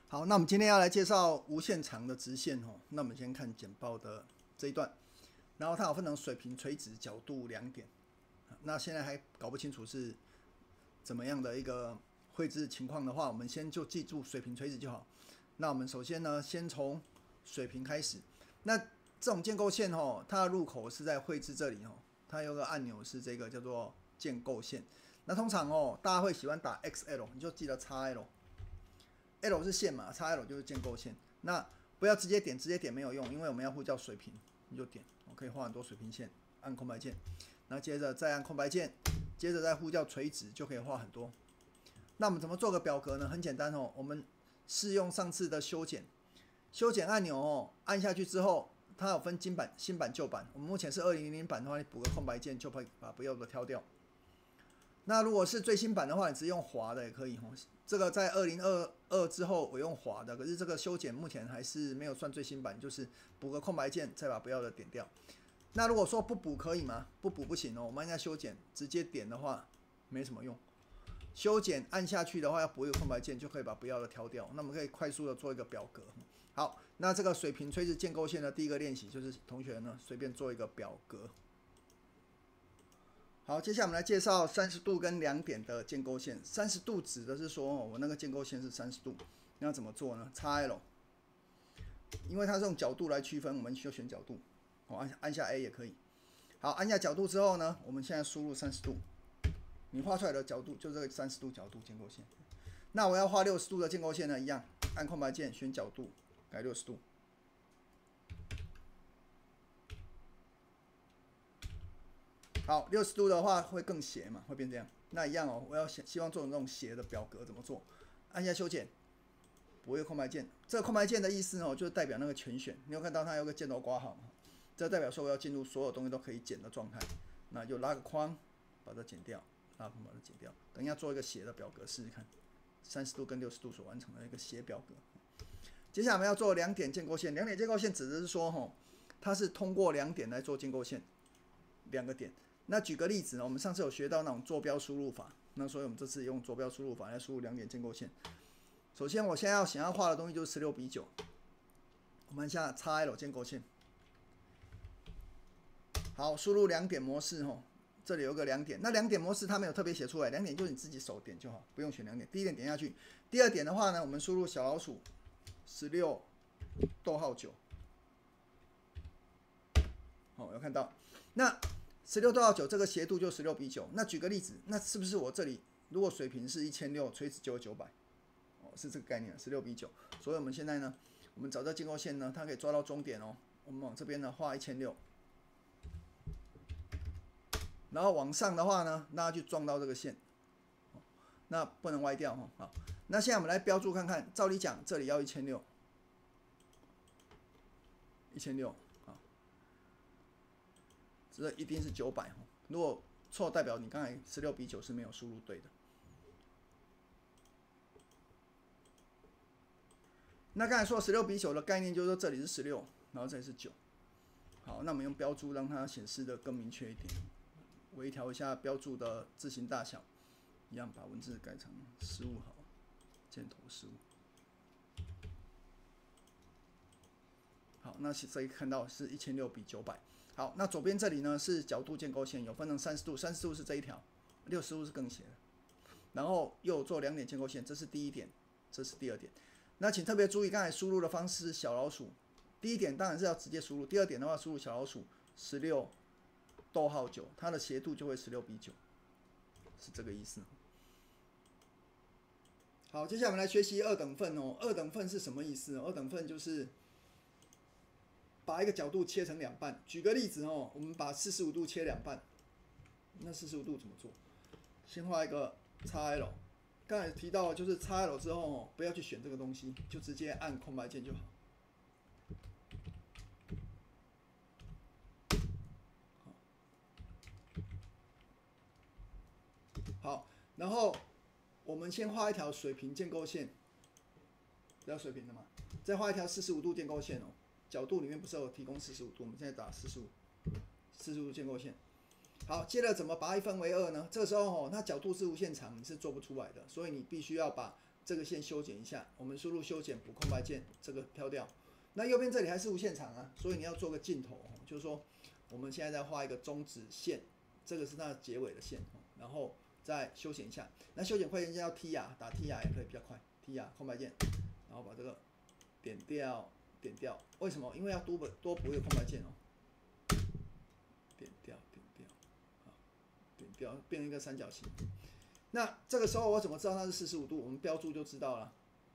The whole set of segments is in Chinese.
好，那我们今天要来介绍无限长的直线哦。那我们先看简报的这一段，然后它有分成水平、垂直、角度两点。那现在还搞不清楚是怎么样的一个绘制情况的话，我们先就记住水平、垂直就好。那我们首先呢，先从水平开始。那这种建构线哦，它的入口是在绘制这里哦，它有个按钮是这个叫做建构线。那通常哦，大家会喜欢打 XL， 你就记得 XL。L 是线嘛 ，XL 就是建构线。那不要直接点，直接点没有用，因为我们要呼叫水平，你就点，我可以画很多水平线，按空白键，然后接着再按空白键，接着再呼叫垂直，就可以画很多。那我们怎么做个表格呢？很简单哦，我们试用上次的修剪，修剪按钮哦，按下去之后，它有分新版、旧版。我们目前是2000版的话，你补个空白键就可以把不要的挑掉。那如果是最新版的话，你直接用滑的也可以。这个在2022之后我用滑的，可是这个修剪目前还是没有算最新版，就是补个空白键，再把不要的点掉。那如果说不补可以吗？不补不行哦。我们按下修剪，直接点的话没什么用。修剪按下去的话，要补一个空白键就可以把不要的挑掉。那我们可以快速的做一个表格。好，那这个水平垂直建构线的第一个练习就是同学呢随便做一个表格。好，接下来我们来介绍30度跟2点的建构线。30度指的是说，我那个建构线是30度，那要怎么做呢？XL， 因为它是用角度来区分，我们就选角度。按下 A 也可以。好，按下角度之后呢，我们现在输入30度，你画出来的角度就是这个30度角度建构线。那我要画60度的建构线呢，一样，按空白键选角度，改60度。好，60度的话会更斜嘛，会变这样。那一样哦，我要希望做成这种斜的表格，怎么做？按下修剪，补一个空白键。这个空白键的意思哦，就是代表那个全选。你有看到它有个箭头挂号吗？这代表说我要进入所有东西都可以剪的状态。那就拉个框，把它剪掉，拉框把它剪掉。等一下做一个斜的表格试试看，30度跟60度所完成的一个斜表格。接下来我们要做2点建构线。2点建构线指的是说，它是通过2点来做建构线，2个点。那举个例子呢，我们上次有学到那种坐标输入法，那所以我们这次用坐标输入法来输入2点建构线。首先，我现在想要画的东西就是16:9，我们按下 XL 建构线。好，输入2点模式哦，这里有个2点，那2点模式它没有特别写出来，2点就是你自己手点就好，不用选2点。第一点点下去，第二点的话呢，我们输入小老鼠16逗号9，好，有看到那。16逗号9这个斜度就16:9。那举个例子，那是不是我这里如果水平是1600，垂直就900？哦，是这个概念，16:9。所以我们现在呢，我们找这建构线呢，它可以抓到终点哦。我们往这边呢画1600，然后往上的话呢，那就撞到这个线，那不能歪掉哈。好，那现在我们来标注看看，照理讲这里要1600，这一定是900。如果错，代表你刚才16:9是没有输入对的。那刚才说16:9的概念就是说这里是16，然后这里是9。好，那我们用标注让它显示的更明确一点，微调一下标注的字形大小，一样把文字改成15好，箭头15。好，那可以看到是1600比900。好，那左边这里呢是角度建构线，有分成30度，30度是这一条，60度是更斜的。然后又做2点建构线，这是第一点，这是第二点。那请特别注意，刚才输入的方式是小老鼠。第一点当然是要直接输入，第二点的话输入小老鼠16逗号9，它的斜度就会16:9，是这个意思。好，接下来我们来学习2等份哦。2等份是什么意思？2等份就是把一个角度切成2半。举个例子哦，我们把45度切2半，那45度怎么做？先画一个 XL， 刚才提到就是 XL 之后不要去选这个东西，就直接按空白键就好。好，然后我们先画一条水平建构线，比较水平的嘛，再画一条45度建构线哦。角度里面不是有提供45度，我们现在打45度建构线。好，接着怎么把它一分为2呢？这个时候它角度是无限长，你是做不出来的，所以你必须要把这个线修剪一下，我们输入修剪补空白键，这个飘掉。那右边这里还是无限长啊，所以你要做个尽头，就是说我们现在在画一个中指线，这个是它的结尾的线，然后再修剪一下。那修剪快键要 T 啊，打 T 啊也可以比较快 ，T 啊空白键，然后把这个点掉，点掉。为什么？因为要多补一个空白键哦，点掉，点掉，好，点掉，变成一个三角形。那这个时候我怎么知道它是45度？我们标注就知道了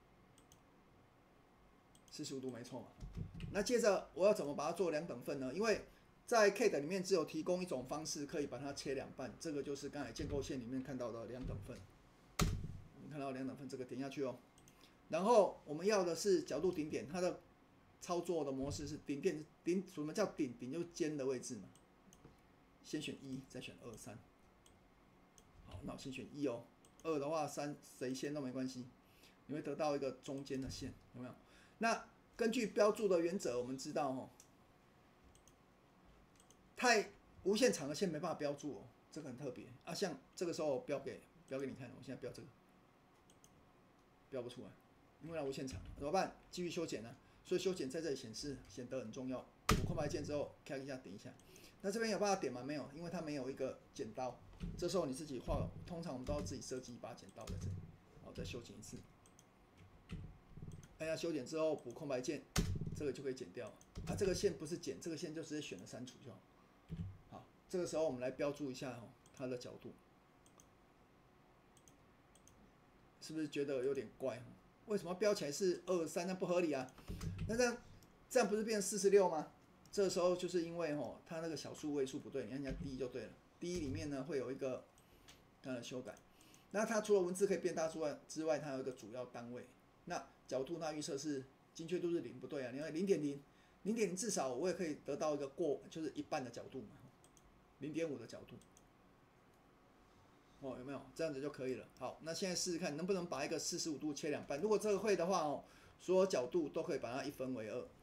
，45度没错嘛。那接着我要怎么把它做2等份呢？因为在 CAD 里面只有提供一种方式可以把它切2半，这个就是刚才建构线里面看到的2等份。我们看到2等份，这个点下去哦。然后我们要的是角度顶点，它的操作的模式是顶点顶，什么叫顶？顶就是尖的位置嘛。先选1，再选2、3。好，那我先选1哦。2的话，3谁先都没关系，你会得到一个中间的线，有没有？那根据标注的原则，我们知道哦，太无限长的线没办法标注哦，这个很特别啊。像这个时候我标给你看，我现在标这个，标不出来，因为它无限长，怎么办？继续修剪呢？所以修剪在这里显得很重要。补空白键之后，click 一下，点一下。那这边有办法点吗？没有，因为它没有一个剪刀。这时候你自己画，通常我们都要自己设计一把剪刀在这里，然后再修剪一次。按下修剪之后补空白键，这个就可以剪掉啊。这个线不是剪，这个线就直接选了删除就好。好，这个时候我们来标注一下哦，它的角度，是不是觉得有点怪？为什么标起来是2、3？那不合理啊。那这样不是变46吗？这时候就是因为它那个小数位数不对，你按一下 D 就对了。D 里面呢会有一个它的修改。那它除了文字可以变大之外，它有一个主要单位。那角度它预设是精确度是0，不对啊，你要0.0，0.0至少我也可以得到一个就是1半的角度嘛，0.5的角度。哦，有没有这样子就可以了？好，那现在试试看能不能把一个45度切2半。如果这个会的话哦，所有角度都可以把它1分为2。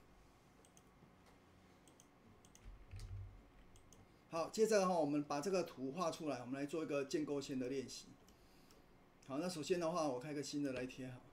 好，接着我们把这个图画出来，我们来做一个建构线的练习。好，那首先的话，我开个新的来贴好。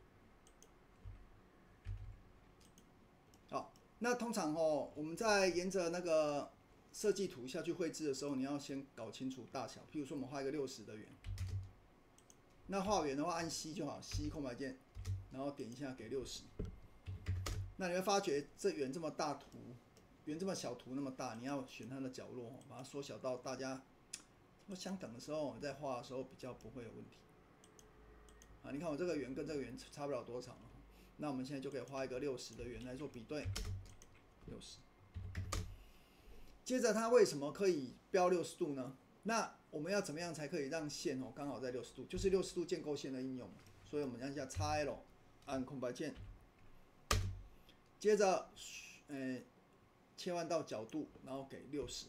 好，那通常我们在沿着那个设计图下去绘制的时候，你要先搞清楚大小。譬如说，我们画一个60的圆，那画圆的话按 C 就好 ，C 空白键，然后点一下给60。那你会发觉这圆这么大图，圆这么小图那么大，你要选它的角落，把它缩小到大家相等的时候，你在画的时候比较不会有问题。啊，你看我这个圆跟这个圆差不了多长，那我们现在就可以画一个60的圆来做比对，60。接着它为什么可以标60度呢？那我们要怎么样才可以让线刚好在60度？就是60度建构线的应用。所以我们按一下 Ctrl， 按空白键，接着切换到角度，然后给60，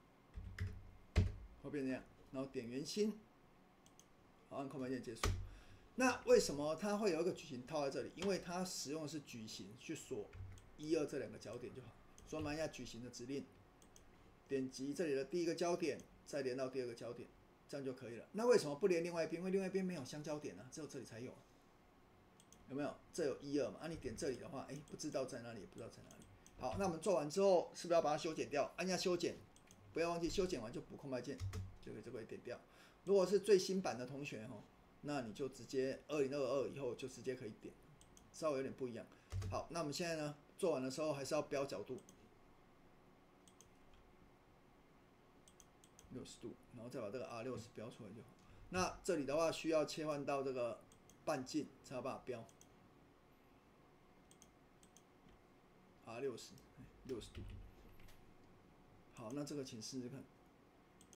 会变这样，然后点圆心，好，按空白键结束。那为什么它会有一个矩形套在这里？因为它使用的是矩形去锁1、2这2个焦点就好。所以我们按一下矩形的指令，点击这里的第一个焦点，再连到第2个焦点，这样就可以了。那为什么不连另外一边？因为另外一边没有相交点啊，只有这里才有。有没有？这有1、2嘛？你点这里的话，不知道在哪里，也不知道在哪里。好，那我们做完之后，是不是要把它修剪掉？按下修剪，不要忘记修剪完就补空白键，就可以这个点掉。如果是最新版的同学那你就直接2022以后就直接可以点，稍微有点不一样。好，那我们现在呢，做完的时候还是要标角度，60度，然后再把这个 R60标出来就好。那这里的话需要切换到这个半径，才有办法标 R60，60度。好，那这个请试试看。